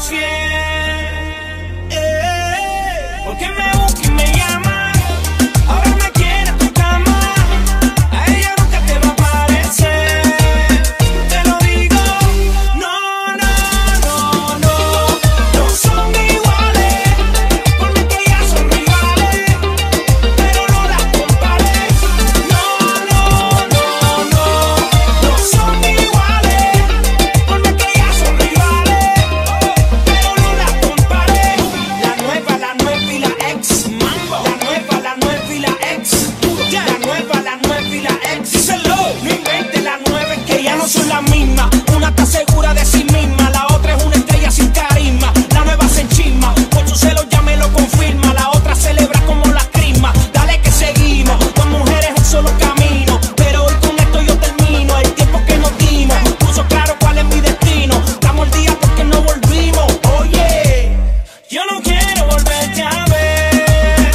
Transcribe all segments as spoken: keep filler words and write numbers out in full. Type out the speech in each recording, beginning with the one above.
fiel. Eh, porque me busca y me llama, ahora me quiere en tu cama. A ella nunca te va a parecer, te lo digo. No, no, no, no, no son iguales, por mí que ellas son rivales, pero no las compares. No, no, no, no, no son iguales, por mí que ellas son rivales, pero no las compares. La nueva, la nueva y la ex, mambo. La nueva, la nueva y la ex, la nueva, la nueva y la ex. Díselo, no inventes, la nueva es que ya no son las mismas. Una está segura de sí misma, la otra es una estrella sin carisma. La nueva se enchisma, por su celo ya me lo confirma. La otra celebra como la crisma. Dale que seguimos, dos mujeres un solo camino, pero hoy con esto yo termino. El tiempo que nos dimos puso claro cuál es mi destino. Estamos al día porque no volvimos. Oye, yo no quiero volverte a ver.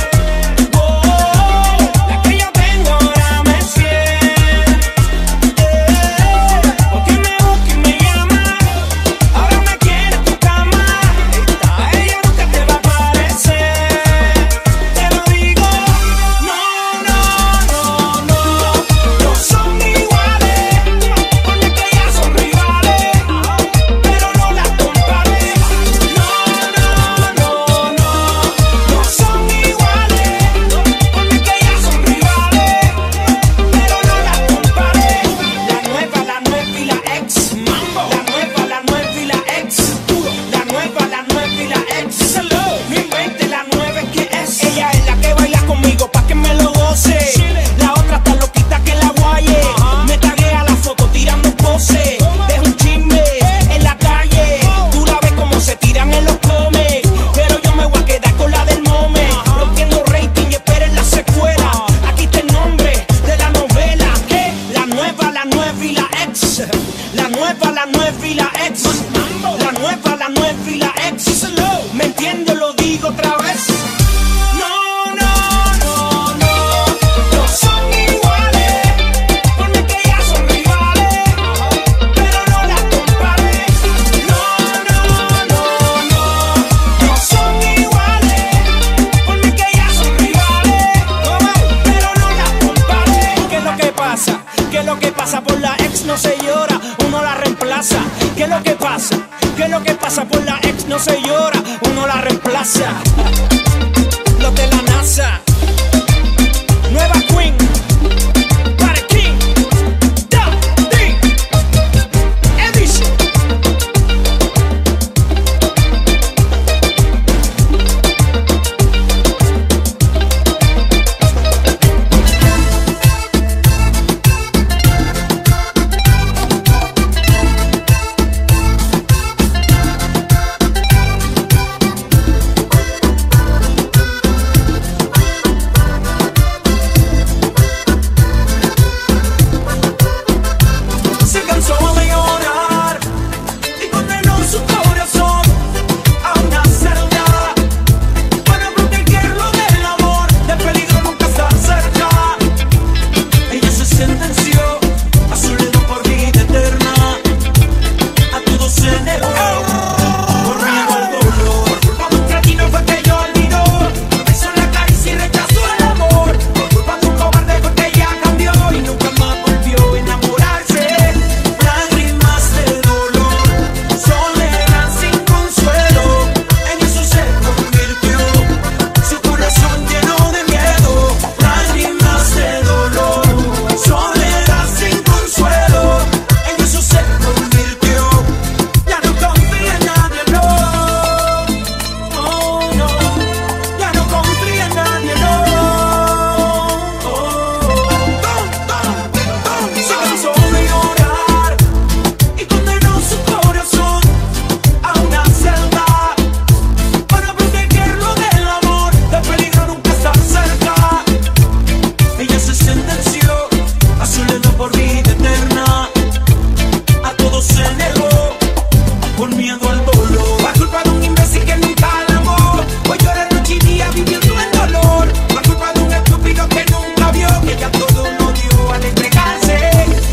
Oh, la que yo tengo ahora me es fiel. Eh, porque me busca y me llama, ahora me quiere en tu cama. A ella nunca te va a parecer, te lo digo. No, no, no, no, no son iguales, por mí que ellas son rivales, pero no las compares. No, no, no, no, no son iguales, por mí que ellas son rivales, pero no las compares. La nueva, la nueva y la ex, mambo. La nueva, la nueva y la ex, la nueva, la nueva y la ex. Díselo, no inventes, la nueva es que es. Ella es la que baila conmigo pa' que me lo goce. La otra está loquita que la guaye. Me taguea la foto tirando pose. Deja un chisme en la calle. Tú la ves como se tiran en los comes, pero yo me voy a quedar con la del mome. Rompiendo rating y esperen la secuela. Aquí está el nombre de la novela. ¿Qué? La nueva, la nueva y la ex. La nueva, la nueva y la ex. La nueva, la nueva y la ex. ¿Me entiendes? Lo digo otra vez. No, no, no, no, no son iguales, por mí que ellas son rivales, pero no las compares. No, no, no, no, no son iguales, por mí que ellas son rivales, pero no las compares. ¿Qué es lo que pasa? ¿Qué es lo que pasa? Por la ex no se llora, uno la reemplaza. ¿Qué es lo que pasa? ¿Qué es lo que pasa? Por la ex no se llora, uno la reemplaza. Los de la NASA, nueva queen, para King, Da, Di, Edition.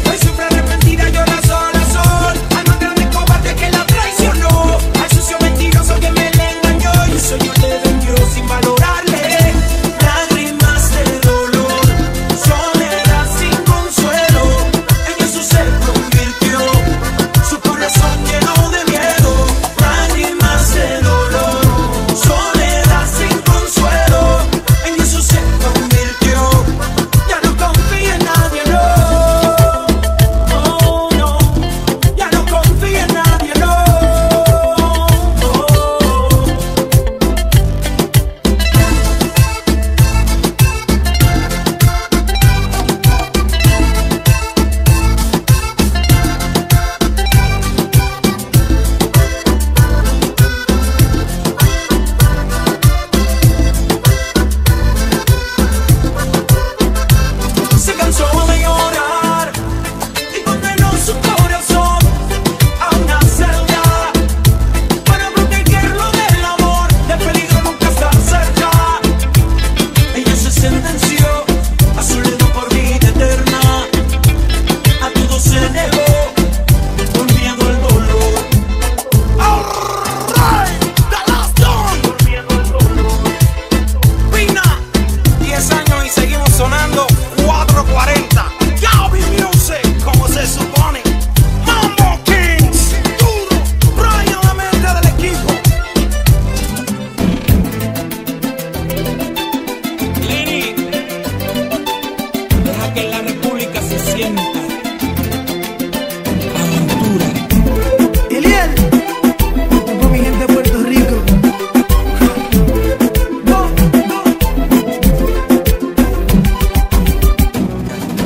Mentira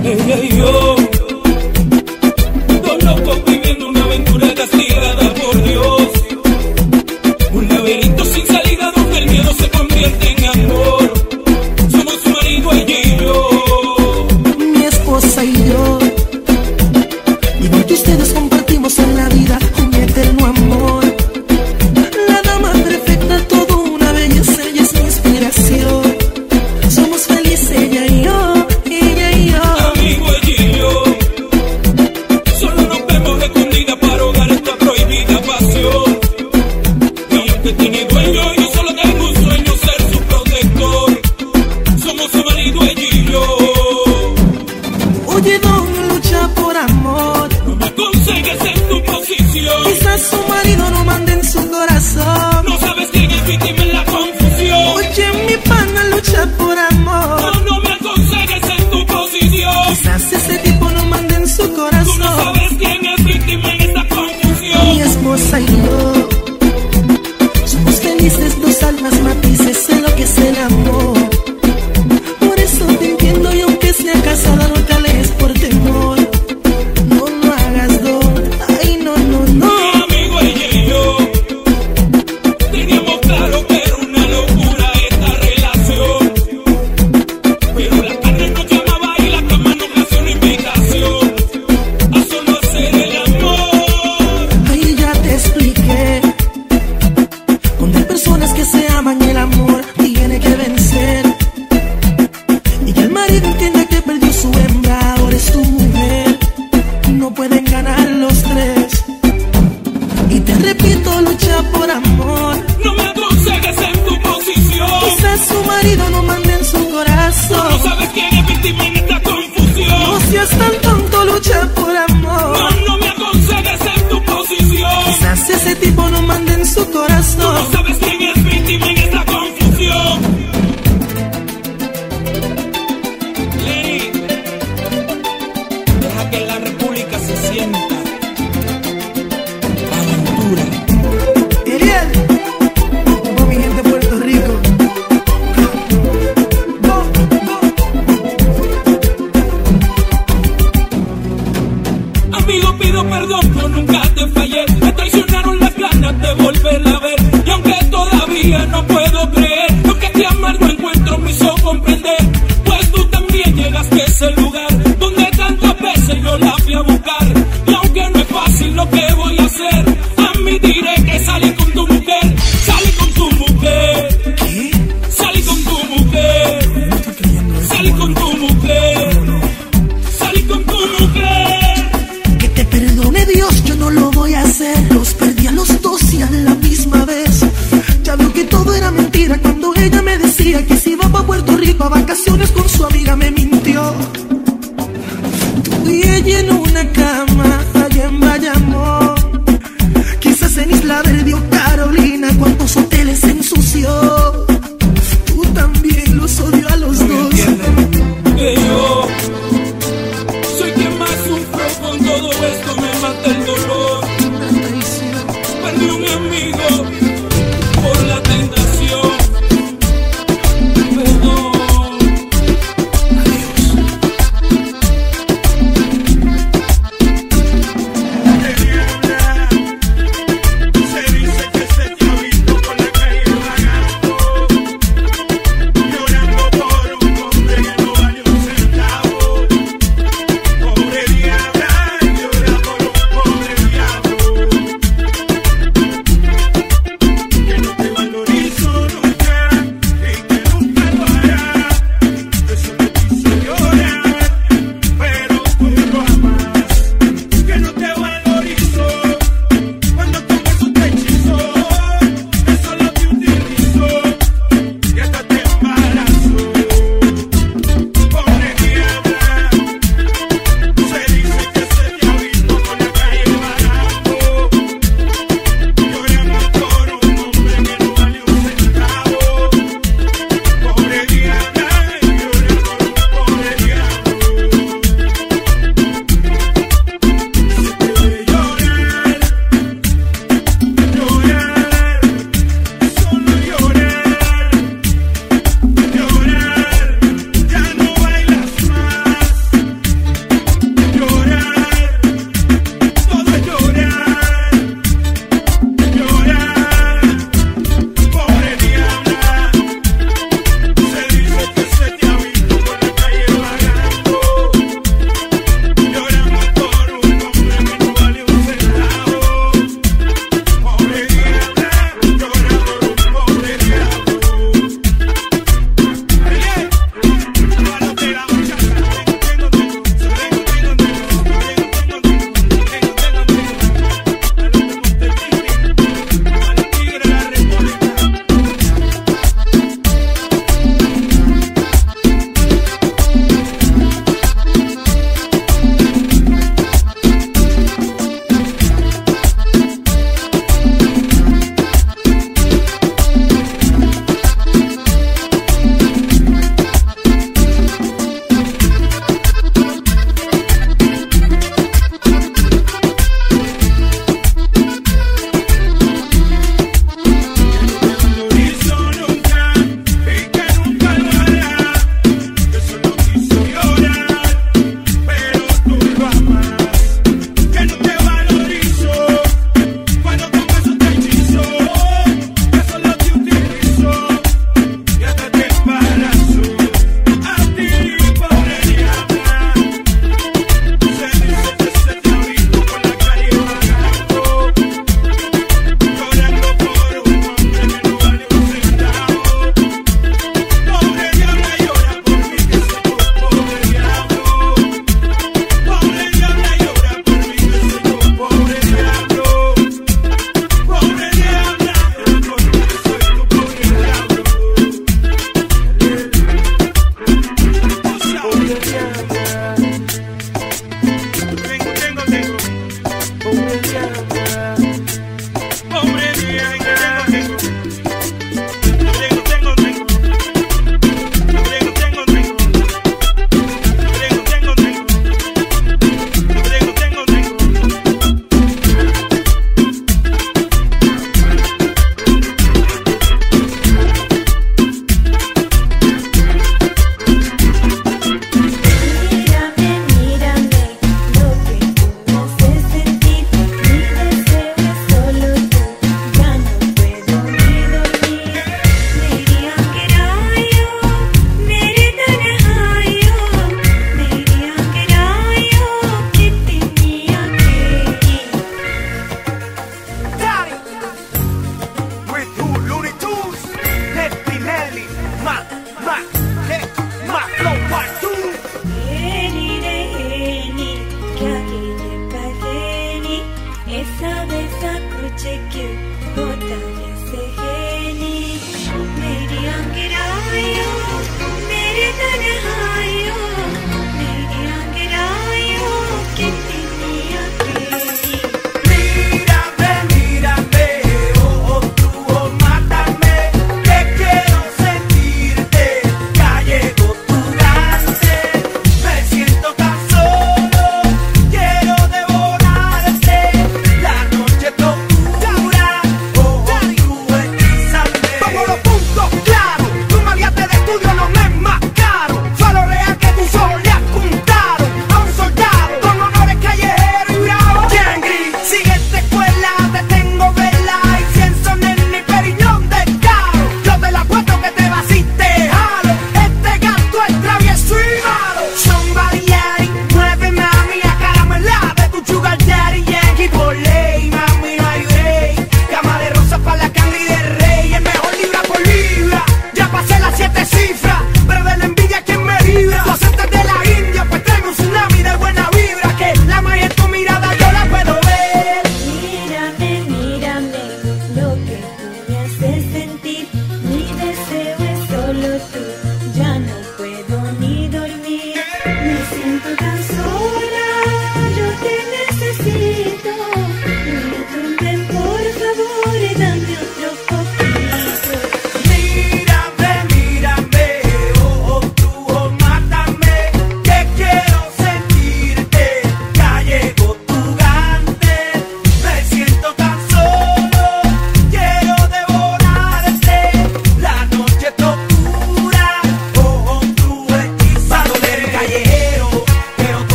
ella y yo, dos locos viviendo una aventura castigada por Dios, un laberinto sin salida donde el miedo se convierte en amor. Somos su marido, ella y yo, mi esposa y yo, igual que ustedes compartimos en la vida un eterno amor. La dama perfecta, toda una belleza, ella es mi inspiración. Somos felices ella y yo, ella y yo, amigo, ella y yo, solo nos vemos escondidas para ahogar esta prohibida pasión. Y aunque tiene dueño, yo solo tengo un sueño, ser su protector. Somos su marido, ella y yo. Oye, don, lucha por amor. No me aconsejes en tu posición. Quizás su marido no mande en su corazón. No sabes quién es víctima en la confusión. Oye, mi pana lucha por amor. No, no me aconsejes en tu posición. Quizás ese tipo no mande en su Tú no corazón. sabes quién es víctima en esta confusión. Mi esposa y yo somos felices, dos almas matices, sé lo que es el amor. Por eso te entiendo y aunque sea casada no te alejes por temor. No lo hagas, don, ay no, no, no. Mi amigo, ella y yo teníamos claro que era una locura esta relación, pero la carne nos llamaba y la cama nos hacía una invitación a solo hacer el amor. Ay, ya te expliqué, cuando hay personas que se aman el amor tiene que vencer. Y que el marido entienda que perdió su hembra, ahora es tu mujer. No pueden ganar los tres. Y te repito, lucha por amor. No me aconsejes en tu posición. Quizás su marido no mande en su Tú no corazón. sabes quién es víctima en esta confusión. No seas tan tonto, lucha por amor. No, no me aconsejes en tu posición. Quizás ese tipo no mande en su Tú corazón. no sabes quién es víctima en esta confusión. Lenny, deja que la república se sienta. Aventura. Ariel, con mi gente de Puerto Rico. Go, go. Amigo, pido perdón, yo nunca te fallé. Me traicionaron las ganas de volverla a ver. Y aunque todavía no puedo creer lo que te amargo encuentro me hizo comprender, pues tú también llegaste a ese lugar donde tantas veces yo la fui a buscar. Y aunque no es fácil lo que voy a hacer, admitiré que salí con tu mujer. Salí con tu mujer. ¿Qué? Salí con tu mujer. No estoy creyendo eso. Salí con tu mujer. No, no. Salí con tu mujer. Que te perdone Dios, yo no lo voy a hacer. Los perdí a los dos y a la misma vez. Ya veo que todo era mentira cuando ella me decía que se iba para Puerto Rico a vacaciones con su amiga, me mintió. Tú y ella en una cama allá en Bayamón, quizás en Isla Verde o Carolina, cuántos hoteles se ensució. Tú también los odio a los dos. Que yo soy quien más sufro con todo esto, me mata el dolor. Una traición. Perdí un amigo por la tentación. Perdón. Adiós.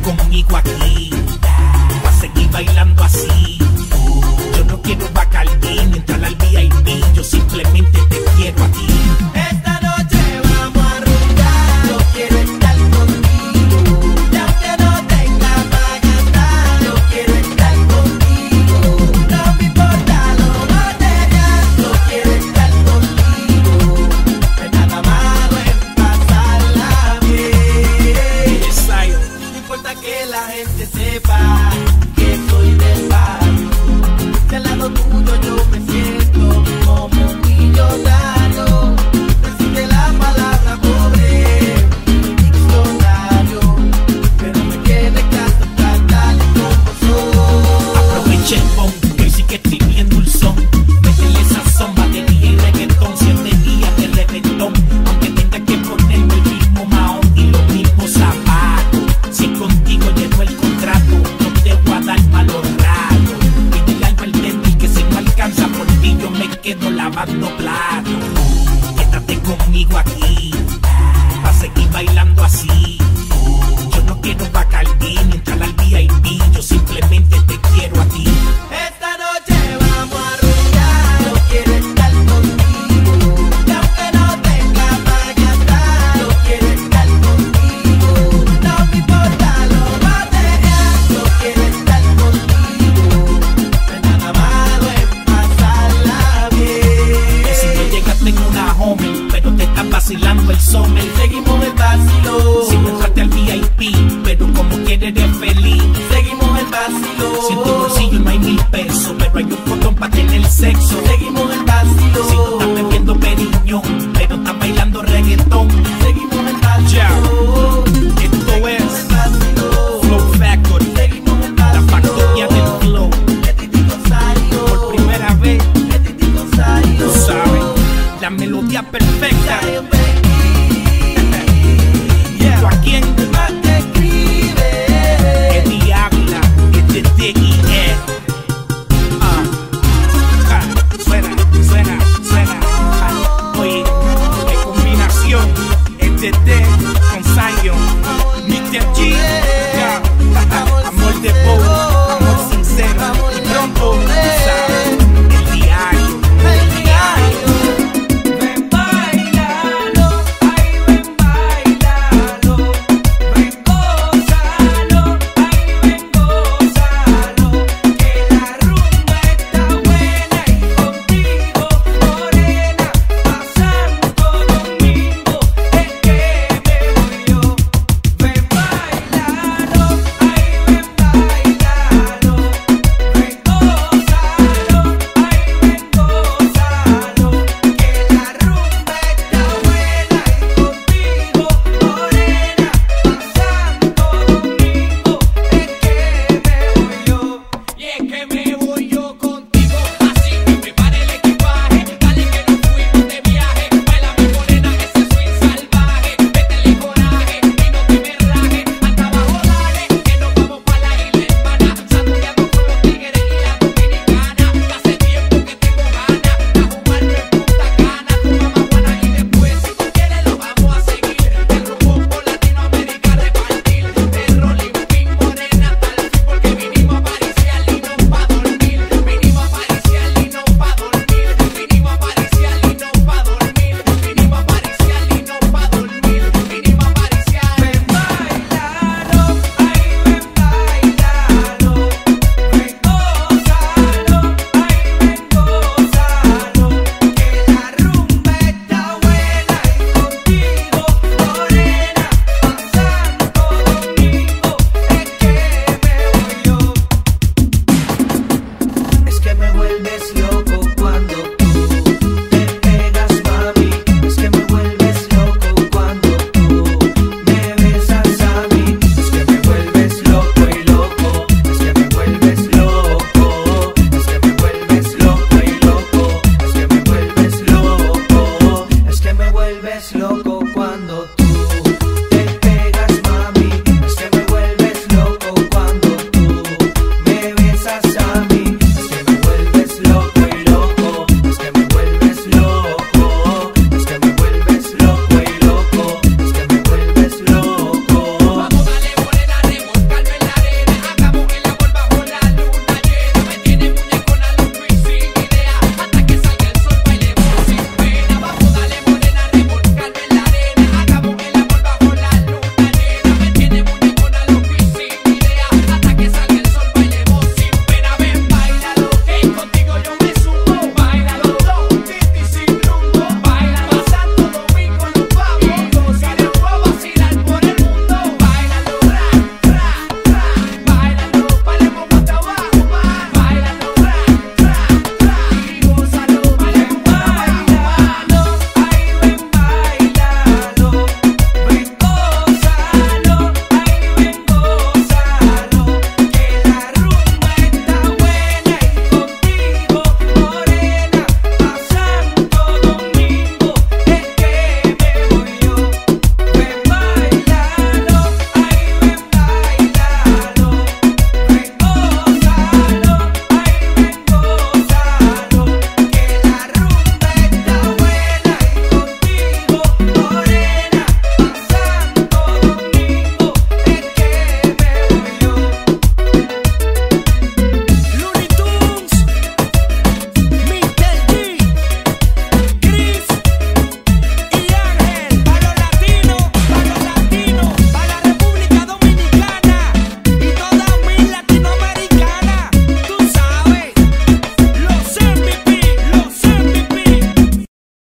conmigo aquí, va a seguir bailando así. Yo no quiero Bacardí ni entrar al V I P, yo simplemente te quiero a ti. Esta noche vamos a rumbear, yo quiero estar contigo. Y aunque no tenga para gastar, yo quiero estar contigo. No me importa lo material, yo quiero estar contigo. No hay nada malo en pasarla bien. No importa que la gente sepa que soy del barrio, que al lado tuyo yo me siento como un millonario. Resiste la palabra pobre en mi diccionario, pero me tiene que aceptar tal y como soy. Aproveche el phone, que hoy sí que estoy bien dulzón. Métele esa zomba de día y reggaetón, siete días de reventón. Aunque tenga que ponerme el mismo mahón y los mismos zapatos. Si contigo llegó el contrato, no te voy a dar malos ratos. Pídele algo al débil que si no alcanza por ti yo me quedo lavando platos. Quédate conmigo aquí, va a seguir bailando así. Yo no quiero Bacardí ni entrar al V I P, yo simplemente te quiero a ti. Esta noche vamos a rumbear, yo quiero estar contigo. Y aunque no tenga para gastar, yo quiero estar contigo. No me importa lo material, yo quiero estar contigo. No hay nada malo en pasarla bien. Que si no llegaste en una home, pero te estás vacilando el summer. Seguimos el vacilo, Si no entraste al V I P, pero como quieres eres feliz. seguimos el vacilo. Si en tu bolsillo no hay mil pesos, pero hay un botón para tener sexo. Seguimos